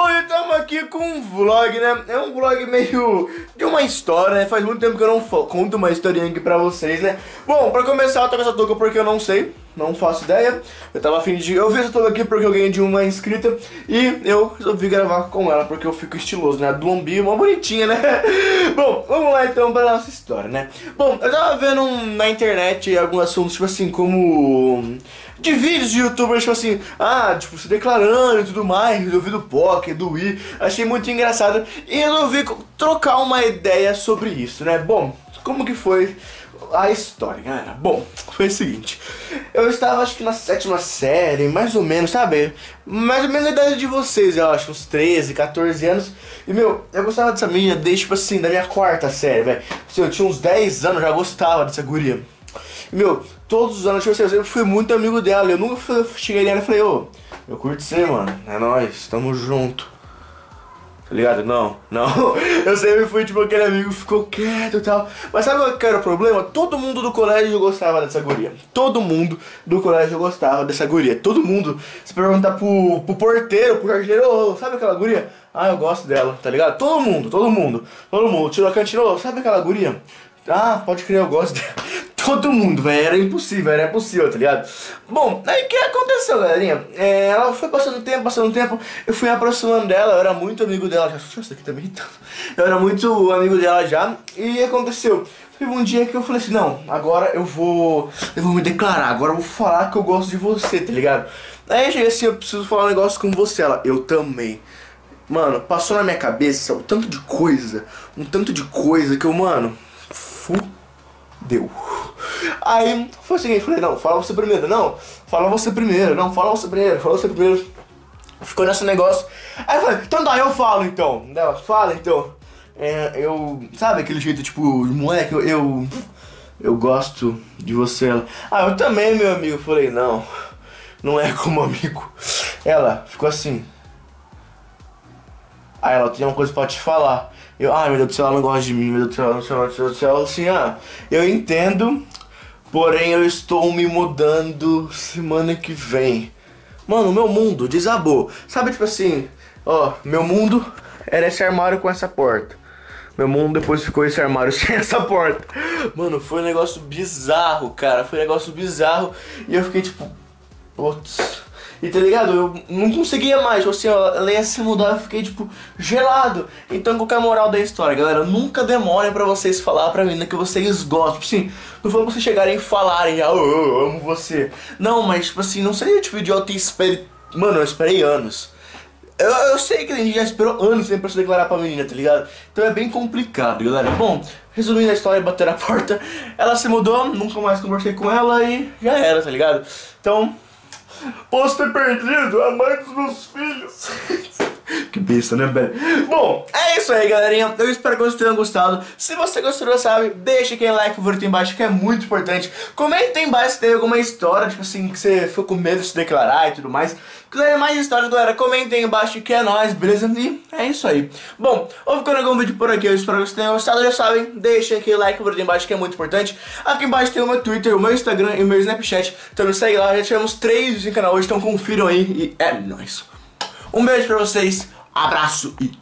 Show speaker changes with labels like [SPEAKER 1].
[SPEAKER 1] Hoje estamos aqui com um vlog, né? É um vlog meio de uma história, né? Faz muito tempo que eu não conto uma historinha aqui pra vocês, né? Bom, pra começar eu tô com essa touca porque eu não sei, não faço ideia. Eu tava afim de... Eu vi essa touca aqui porque eu ganhei de uma inscrita e eu resolvi gravar com ela porque eu fico estiloso, né? Do umbigo, uma bonitinha, né? Bom, vamos lá então pra nossa história, né? Bom, eu tava vendo na internet alguns assuntos, tipo assim, como... de vídeos de youtubers, tipo assim, tipo, se declarando e tudo mais, do vídeo Poké, do Wii. Achei muito engraçado e resolvi trocar uma ideia sobre isso, né? Bom, como que foi a história, galera? Bom, foi o seguinte. Eu estava, acho que na 7ª série, mais ou menos, sabe? Mais ou menos a idade de vocês, eu acho, uns 13, 14 anos. E, meu, eu gostava dessa menina desde, tipo assim, da minha 4ª série, velho. Assim, eu tinha uns 10 anos, já gostava dessa guria. Meu, todos os anos, tipo assim, eu sempre fui muito amigo dela. Eu nunca cheguei nela e falei, ô, eu curto você, mano. É nóis, tamo junto. Tá ligado? Não. Eu sempre fui tipo aquele amigo que ficou quieto e tal. Mas sabe qual que era o problema? Todo mundo do colégio gostava dessa guria. Todo mundo do colégio gostava dessa guria. Todo mundo. Se perguntar pro porteiro, pro jardineiro, ô, sabe aquela guria? Ah, eu gosto dela, tá ligado? Todo mundo. Tirou a cantina, ô, sabe aquela guria? Ah, pode crer, eu gosto dela. Todo mundo, velho, era impossível, tá ligado? Bom, aí o que aconteceu, galerinha? Ela foi passando o tempo, eu fui aproximando dela, eu era muito amigo dela, já isso aqui também, então. Eu era muito amigo dela já, e aconteceu. Teve um dia que eu falei assim, não, agora eu vou me declarar, agora eu vou falar que eu gosto de você, tá ligado? Aí eu cheguei assim, eu preciso falar um negócio com você, ela, eu também. Mano, passou na minha cabeça um tanto de coisa que eu, mano, deu. Aí foi o seguinte, falei, não, fala você primeiro, fala você primeiro. Ficou nesse negócio. Aí eu falei, então tá, eu falo então. Ela, fala então. Sabe aquele jeito tipo, moleque, eu gosto de você. Ela, eu também, meu amigo. Eu falei, não é como amigo. Ela ficou assim. Aí ela, tem uma coisa pra te falar. Eu, meu Deus do céu, ela não gosta de mim, meu Deus do céu, assim, eu entendo, porém eu estou me mudando semana que vem. Mano, meu mundo desabou. Sabe, tipo assim, meu mundo era esse armário com essa porta. Meu mundo depois ficou esse armário sem essa porta. Mano, foi um negócio bizarro, cara, e eu fiquei tipo, putz. E tá ligado? Eu não conseguia mais, assim, ela ia se mudar, eu fiquei tipo, gelado. Então qual que é a moral da história, galera? Nunca demorem pra vocês falar pra menina que vocês gostam. Tipo assim, não foi pra vocês chegarem e falarem já, eu amo você. Não, mas tipo assim, não seria tipo idiota e espere. Mano, eu esperei anos. Eu sei que a gente já esperou anos pra se declarar pra menina, tá ligado? Então é bem complicado, galera. Bom, resumindo a história, bater a porta, ela se mudou, nunca mais conversei com ela e já era, tá ligado? Então... posso ter perdido a mãe dos meus filhos. Que besta, né, velho? Bom, é isso aí, galerinha. Eu espero que vocês tenham gostado. Se você gostou, sabe, deixa aquele like favorito aí embaixo, que é muito importante. Comenta aí embaixo se teve alguma história, tipo assim, que você ficou com medo de se declarar e tudo mais. Se quiser mais histórias, galera, comenta aí embaixo que é nóis, beleza? E é isso aí. Bom, vou ficando algum vídeo por aqui. Eu espero que vocês tenham gostado. Já sabem, deixa aquele like favorito aí embaixo, que é muito importante. Aqui embaixo tem o meu Twitter, o meu Instagram e o meu Snapchat. Então me segue lá, já tivemos 3 vídeos no canal hoje, então confiram aí e é nóis. Um beijo pra vocês, abraço e